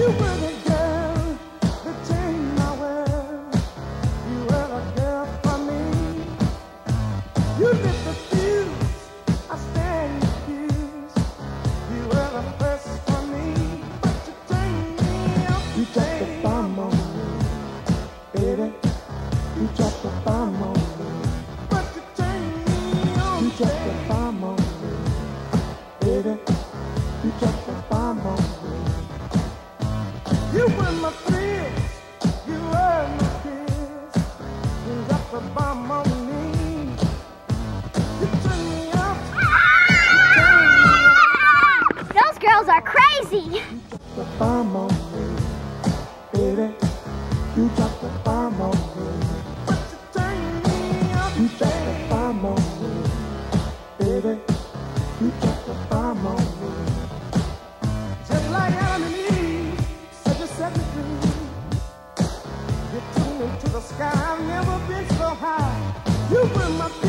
were the girl that changed my world. You were a girl for me. You lit the fuse, I stand accused. You were the first for me, but you turned me up. You dropped the bomb on me, baby. You dropped the bomb on me, but you turned me on. You dropped the bomb on me, baby. You dropped the bomb on me. You were my thrills, you were my tears. You dropped the bomb on me. You turned me up. Those girls are crazy. You dropped the bomb on me, baby. You dropped the bomb on me. But you turned me up. You dropped the bomb on me, baby. You dropped the bomb on me. Just like Adam and Eve, said you set me free. You took me to the sky. I've never been so high. You were my